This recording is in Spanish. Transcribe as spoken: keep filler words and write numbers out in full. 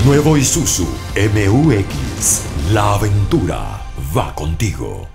Nuevo Isuzu M U X. La aventura va contigo.